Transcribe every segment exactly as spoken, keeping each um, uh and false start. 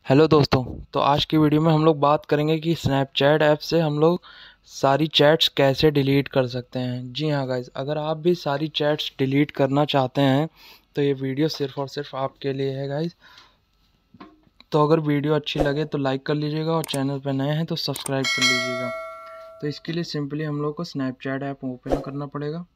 Hello दोस्तों। तो आज की वीडियो में हम लोग बात करेंगे कि स्नैपचैट ऐप से हम लोग सारी चैट्स कैसे डिलीट कर सकते हैं। जी हाँ गाइस, अगर आप भी सारी चैट्स डिलीट करना चाहते हैं तो ये वीडियो सिर्फ और सिर्फ आपके लिए है गाइस। तो अगर वीडियो अच्छी लगे तो लाइक कर लीजिएगा और चैनल पर नए हैं तो सब्सक्राइब कर लीजिएगा। तो इसके लिए सिंपली हम लोग को स्नैपचैट ऐप ओपन करना पड़ेगा।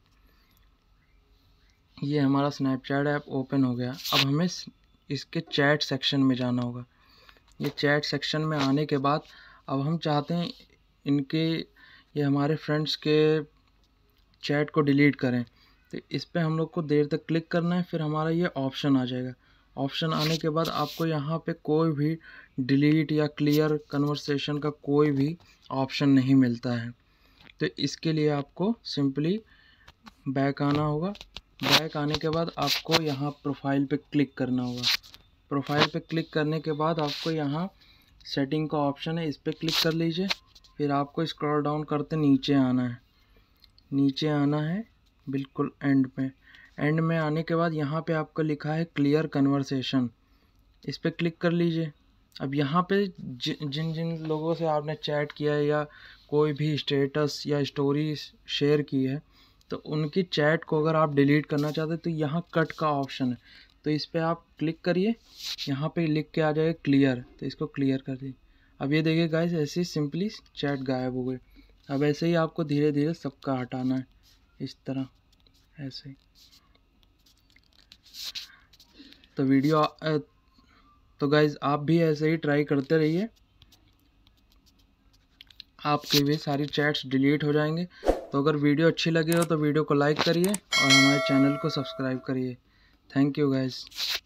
ये हमारा स्नैपचैट ऐप ओपन हो गया। अब हमें इसके चैट सेक्शन में जाना होगा। ये चैट सेक्शन में आने के बाद अब हम चाहते हैं इनके ये हमारे फ्रेंड्स के चैट को डिलीट करें। तो इस पर हम लोग को देर तक क्लिक करना है, फिर हमारा ये ऑप्शन आ जाएगा। ऑप्शन आने के बाद आपको यहाँ पे कोई भी डिलीट या क्लियर कन्वर्सेशन का कोई भी ऑप्शन नहीं मिलता है। तो इसके लिए आपको सिंपली बैक आना होगा। बैक आने के बाद आपको यहाँ प्रोफाइल पे क्लिक करना होगा। प्रोफाइल पे क्लिक करने के बाद आपको यहाँ सेटिंग का ऑप्शन है, इस पर क्लिक कर लीजिए। फिर आपको स्क्रॉल डाउन करते नीचे आना है। नीचे आना है बिल्कुल एंड पे। एंड में आने के बाद यहाँ पे आपको लिखा है क्लियर कन्वर्सेशन, इस पर क्लिक कर लीजिए। अब यहाँ पे जि, जिन जिन लोगों से आपने चैट किया है या कोई भी स्टेटस या स्टोरी शेयर की है तो उनकी चैट को अगर आप डिलीट करना चाहते हैं तो यहाँ कट का ऑप्शन है, तो इस पर आप क्लिक करिए। यहाँ पे लिख के आ जाएगा क्लियर, तो इसको क्लियर कर दिए। अब ये देखिए गाइस, ऐसे ही सिंपली चैट गायब हो गई। अब ऐसे ही आपको धीरे धीरे सबका हटाना है, इस तरह ऐसे ही। तो वीडियो तो गाइस आप भी ऐसे ही ट्राई करते रहिए, आपके भी सारी चैट्स डिलीट हो जाएंगे। तो अगर वीडियो अच्छी लगी हो तो वीडियो को लाइक करिए और हमारे चैनल को सब्सक्राइब करिए। Thank you guys.